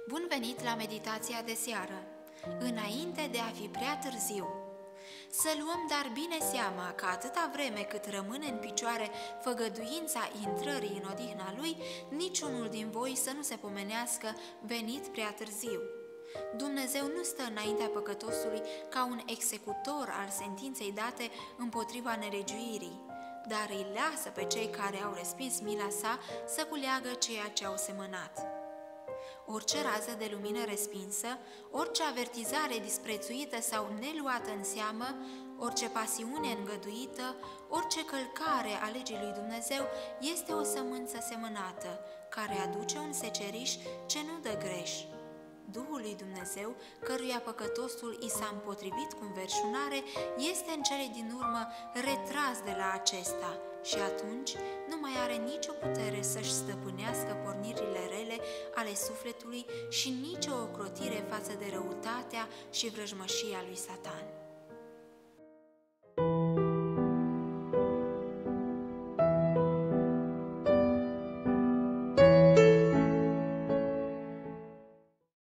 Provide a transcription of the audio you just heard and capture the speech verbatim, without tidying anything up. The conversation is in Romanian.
Bun venit la meditația de seară, înainte de a fi prea târziu. Să luăm dar bine seama că atâta vreme cât rămâne în picioare făgăduința intrării în odihna Lui, niciunul din voi să nu se pomenească venit prea târziu. Dumnezeu nu stă înaintea păcătosului ca un executor al sentinței date împotriva nelegiuirii, dar îi lasă pe cei care au respins mila sa să culeagă ceea ce au semănat. Orice rază de lumină respinsă, orice avertizare disprețuită sau neluată în seamă, orice pasiune îngăduită, orice călcare a legii lui Dumnezeu este o sămânță semănată, care aduce un seceriș ce nu dă greș. Duhul lui Dumnezeu, căruia păcătosul i s-a împotrivit cu înverșunare, este în cele din urmă retras de la acesta și atunci nu mai are nicio putere să-și stăpânească pornirile rele ale sufletului și nicio ocrotire față de răutatea și vrăjmășia lui Satan.